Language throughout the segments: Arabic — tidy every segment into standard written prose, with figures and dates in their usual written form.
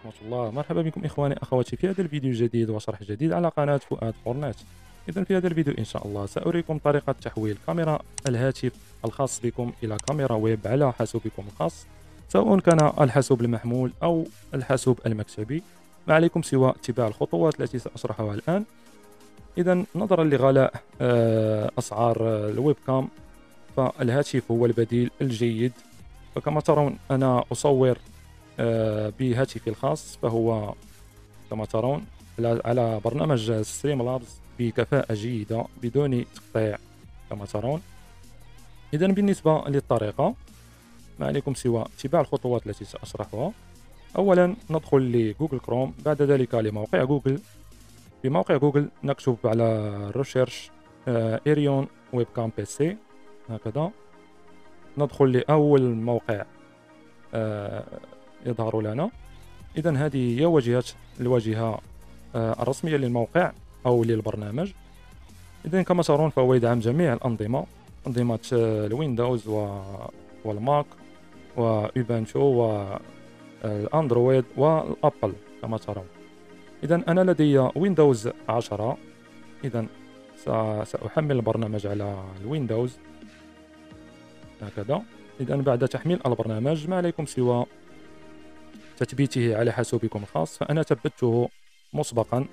ورحمة الله. مرحبا بكم إخواني أخواتي في هذا الفيديو الجديد وشرح جديد على قناة فؤاد فورنات. إذا في هذا الفيديو إن شاء الله سأريكم طريقة تحويل كاميرا الهاتف الخاص بكم إلى كاميرا ويب على حاسوبكم الخاص، سواء كان الحاسوب المحمول أو الحاسوب المكتبي. ما عليكم سوى اتباع الخطوات التي سأشرحها الآن. إذا نظرا لغلاء أسعار الويب كام، فالهاتف هو البديل الجيد. فكما ترون أنا أصور بهاتفي الخاص، فهو كما ترون على برنامج ستريم لابس بكفاءة جيدة بدون تقطيع كما ترون. إذا بالنسبة للطريقة ما عليكم سوى اتباع الخطوات التي سأشرحها. أولا ندخل لجوجل كروم، بعد ذلك لموقع جوجل. بموقع جوجل نكتب على الريسيرش إيريون ويب كام بي سي، هكذا ندخل لأول موقع يظهر لنا. إذا هذه هي الواجهة الرسمية للموقع أو للبرنامج. إذا كما ترون فهو يدعم جميع الأنظمة، أنظمة الويندوز والماك وأوبنتو والأندرويد والأبل كما ترون. إذا أنا لدي ويندوز 10، إذا سأحمل البرنامج على الويندوز هكذا. إذا بعد تحميل البرنامج ما عليكم سوى تثبيته على حاسوبكم الخاص، فأنا ثبته مسبقا،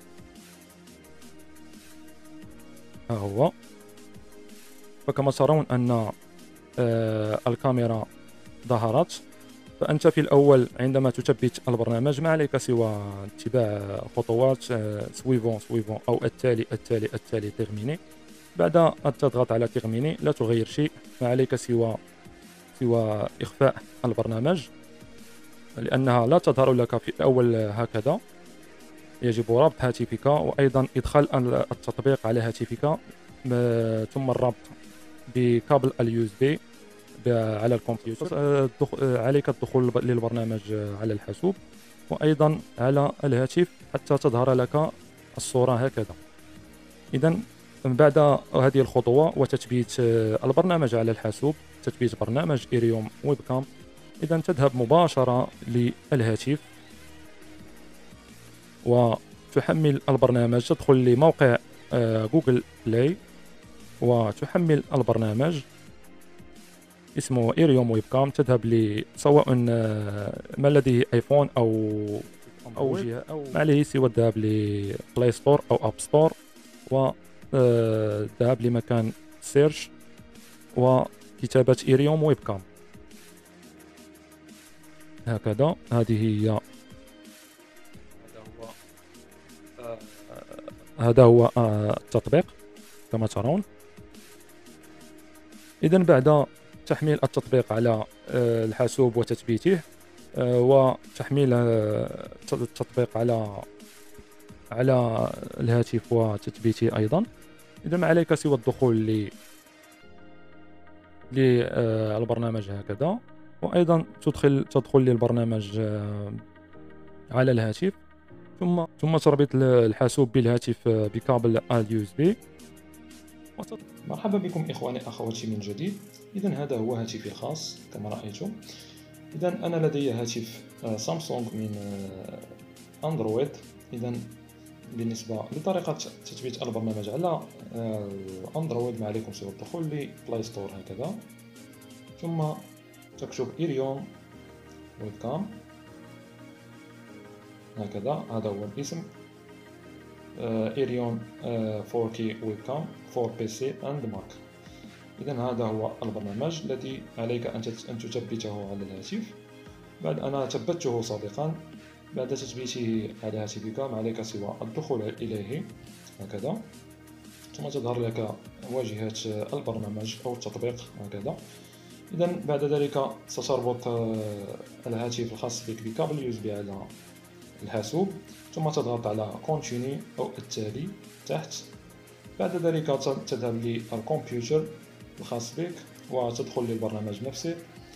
ها هو. فكما ترون أن الكاميرا ظهرت. فأنت في الأول عندما تثبت البرنامج ما عليك سوى اتباع خطوات سويفون أو التالي تيرميني. بعد أن تضغط على تيرميني لا تغير شيء، ما عليك سوى إخفاء البرنامج، لأنها لا تظهر لك في الأول هكذا. يجب ربط هاتفك وأيضا إدخال التطبيق على هاتفك، ثم الربط بكابل اليو اس بي على الكمبيوتر. عليك الدخول للبرنامج على الحاسوب وأيضا على الهاتف حتى تظهر لك الصورة هكذا. إذا بعد هذه الخطوة وتثبيت البرنامج على الحاسوب، تثبيت برنامج إيريوم ويب كام، إذا تذهب مباشرة للهاتف وتحمل البرنامج. تدخل لموقع جوجل بلاي وتحمل البرنامج اسمه إيريوم ويب كام. تذهب سواء ما لديه ايفون أو جهة أو ما عليه سوى الذهاب لبلاي ستور أو أب ستور، والذهاب لمكان سيرش وكتابة إيريوم ويب كام هكذا. هذا هو التطبيق كما ترون. إذا بعد تحميل التطبيق على الحاسوب وتثبيته وتحميل التطبيق على الهاتف وتثبيته أيضا، إذا ما عليك سوى الدخول للبرنامج هكذا، وأيضا تدخل للبرنامج على الهاتف، ثم تربط الحاسوب بالهاتف بكابل اليو اس بي. مرحبا بكم إخواني أخواتي من جديد. إذا هذا هو هاتفي الخاص كما رأيتم. إذا أنا لدي هاتف سامسونج من أندرويد. إذا بالنسبة لطريقة تثبيت البرنامج على أندرويد ما عليكم سوى الدخول لبلاي ستور هكذا، ثم تكتب إيريوم ويب كام هكذا، هذا هو الاسم إيريون 4K ويب كام for PC and Mac. إذا هذا هو البرنامج الذي عليك أن تثبته على الهاتف. بعد أنا ثبته سابقا. بعد تثبيته على هاتفك ما عليك سوى الدخول إليه هكذا، ثم تظهر لك واجهة البرنامج أو التطبيق هكذا. إذا بعد ذلك ستربط الهاتف الخاص بك بكابل USB على الحاسوب، ثم تضغط على Continue أو التالي تحت. بعد ذلك تذهب للكمبيوتر الخاص بك وتدخل للبرنامج نفسه،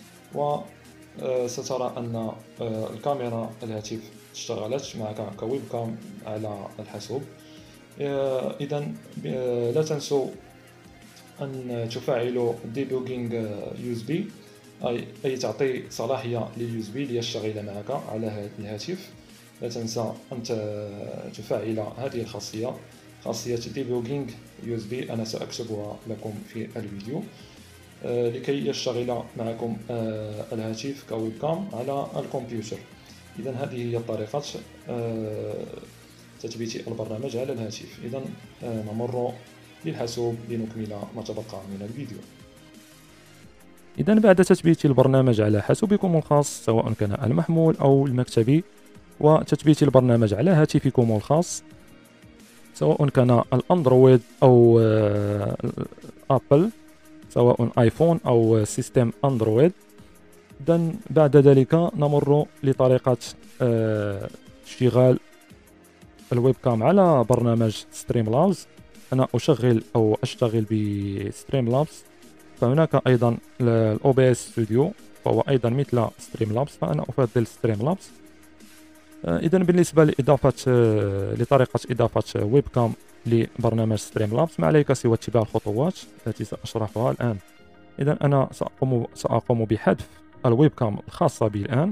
وسترى أن الكاميرا الهاتف اشتغلت معك كويب كام على الحاسوب. إذا لا تنسوا أن تفعلوا Debugging USB، أي تعطي صلاحية لليو اس بي ليشتغل معك على الهاتف. لا تنسى أن تفعل هذه الخاصية، خاصية ديبوغينج USB. أنا سأكتبها لكم في الفيديو لكي يشتغل معكم الهاتف كويب كام على الكمبيوتر. إذا هذه هي طريقة تثبيت البرنامج على الهاتف. إذا نمر للحاسوب لنكمل ما تبقى من الفيديو. إذا بعد تثبيت البرنامج على حاسوبكم الخاص سواء كان المحمول أو المكتبي، وتثبيت البرنامج على هاتفكم الخاص سواء كان الأندرويد أو أبل، سواء آيفون أو سيستم أندرويد. إذن بعد ذلك نمر لطريقة اشتغال الويب كام على برنامج ستريم لابس. أنا أشغل أو أشتغل بستريم لابس، فهناك أيضا الأوبيس ستوديو فهو أيضا مثل ستريم لابس، فأنا أفضل ستريم لابس. إذا بالنسبة لطريقة إضافة ويب كام لبرنامج ستريم لابس ما عليك سوى اتباع الخطوات التي سأشرحها الآن. إذا أنا سأقوم بحذف الويب كام الخاصة بي الآن.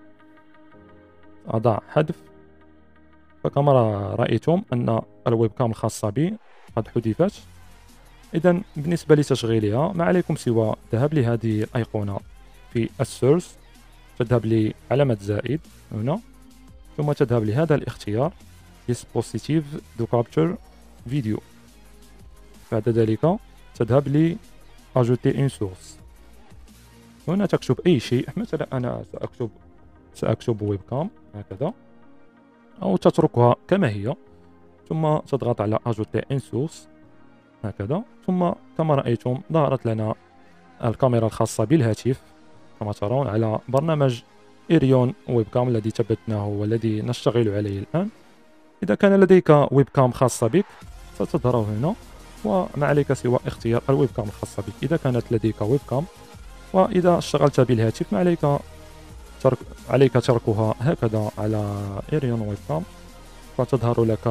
أضع حذف، فكما رأيتم أن الويب كام الخاصة بي قد حذفت. إذا بالنسبة لتشغيلها ما عليكم سوى الذهاب لهذه الأيقونة في السورس، تذهب لعلامة زائد هنا، ثم تذهب لهذا الاختيار Dispositive to Capture Video. بعد ذلك تذهب ل Ajouter une source. هنا تكتب أي شيء، مثلا أنا سأكتب ويب كام هكذا، أو تتركها كما هي، ثم تضغط على Ajouter une source هكذا. ثم كما رأيتم ظهرت لنا الكاميرا الخاصة بالهاتف كما ترون على برنامج إيريون ويب كام الذي ثبتناه والذي نشتغل عليه الآن. إذا كان لديك ويب كام خاصة بك ستظهر هنا، وما عليك سوى اختيار الويب كام الخاصة بك إذا كانت لديك ويب كام. وإذا اشتغلت بالهاتف ما عليك تركها هكذا على إيريون ويب كام، فتظهر لك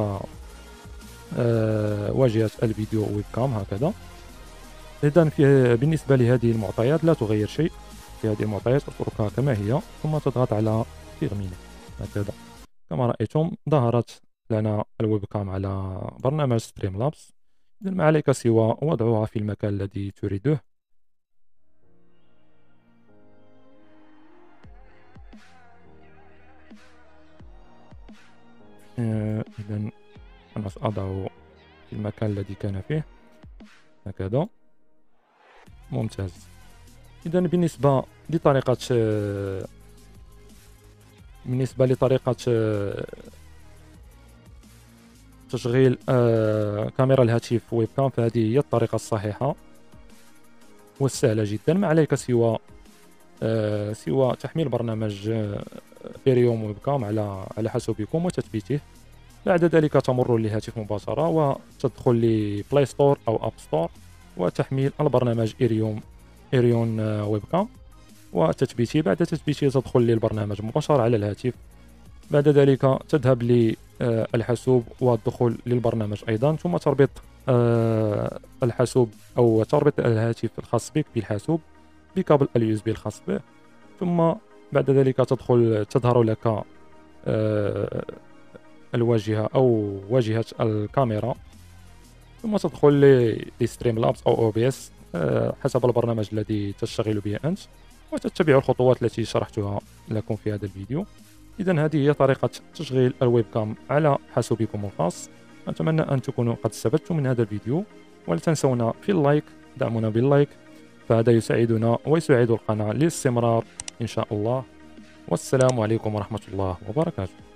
واجهة الفيديو ويب كام هكذا. إذا بالنسبة لهذه المعطيات لا تغير شيء في هذه المعطيات، اتركها كما هي، ثم تضغط على تيرميني هكذا. كما رأيتم ظهرت لنا الويب كام على برنامج ستريم لابس. إذا ما عليك سوى وضعها في المكان الذي تريده. إذا أنا سأضعه في المكان الذي كان فيه هكذا. ممتاز. إذا بالنسبة لطريقة تشغيل كاميرا الهاتف ويب كام، فهذه هي الطريقة الصحيحة والسهلة جدا. ما عليك سوى تحميل برنامج إيريون ويب كام على حاسوبكم وتثبيته. بعد ذلك تمر للهاتف مباشرة وتدخل لبلاي ستور أو أب ستور وتحميل البرنامج إيريون ويب كام وتثبيته. بعد تثبيته تدخل للبرنامج مباشرة على الهاتف. بعد ذلك تذهب للحاسوب والدخول للبرنامج أيضا، ثم تربط الحاسوب أو تربط الهاتف الخاص بك بالحاسوب بكابل USB الخاص به. ثم بعد ذلك تظهر لك الواجهة أو واجهة الكاميرا، ثم تدخل لستريم لابس أو OBS حسب البرنامج الذي تشتغل به أنت، وتتبع الخطوات التي شرحتها لكم في هذا الفيديو. إذا هذه هي طريقة تشغيل الويب كام على حاسوبكم الخاص. أتمنى أن تكونوا قد استفدتم من هذا الفيديو، ولا تنسونا في اللايك، دعمونا باللايك، فهذا يساعدنا ويساعد القناة للاستمرار إن شاء الله. والسلام عليكم ورحمة الله وبركاته.